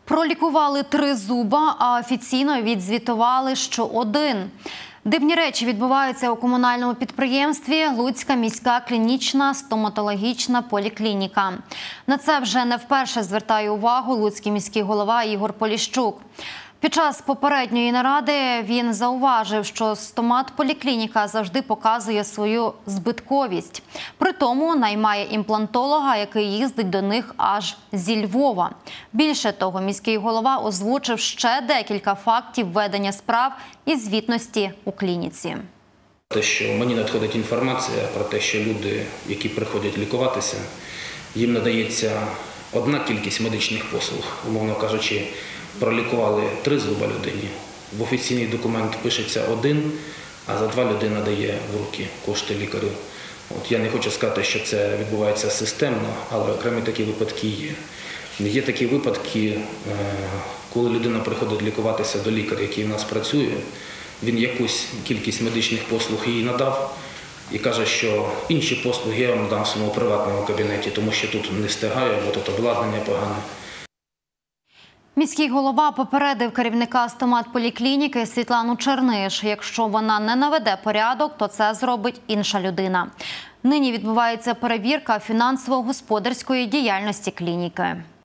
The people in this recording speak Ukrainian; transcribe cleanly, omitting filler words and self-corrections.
Пролікували 3 зуба, а офіційно відзвітували, що 1. Дивні речі відбуваються у комунальному підприємстві «Луцька міська клінічна стоматологічна поліклініка». На це вже не вперше звертає увагу луцький міський голова Ігор Поліщук. Під час попередньої наради він зауважив, що стомат-поліклініка завжди показує свою збитковість. При тому наймає імплантолога, який їздить до них аж зі Львова. Більше того, міський голова озвучив ще декілька фактів ведення справ і звітності у клініці. Те, що мені надходить інформація про те, що люди, які приходять лікуватися, їм надається одна кількість медичних послуг, умовно кажучи, пролікували 3 зуба людині. В офіційний документ пишеться 1, а за 2 людина дає в руки кошти лікарю. Я не хочу сказати, що це відбувається системно, але окремі такі випадки є. Є такі випадки, коли людина приходить лікуватися до лікаря, який в нас працює, він якусь кількість медичних послуг їй надав і каже, що інші послуги я вам дам в своєму приватному кабінеті, тому що тут не встигаю, бо тут обладнання погане. Міський голова попередив керівника стомат-поліклініки Світлану Черниш. Якщо вона не наведе порядок, то це зробить інша людина. Нині відбувається перевірка фінансово-господарської діяльності клініки.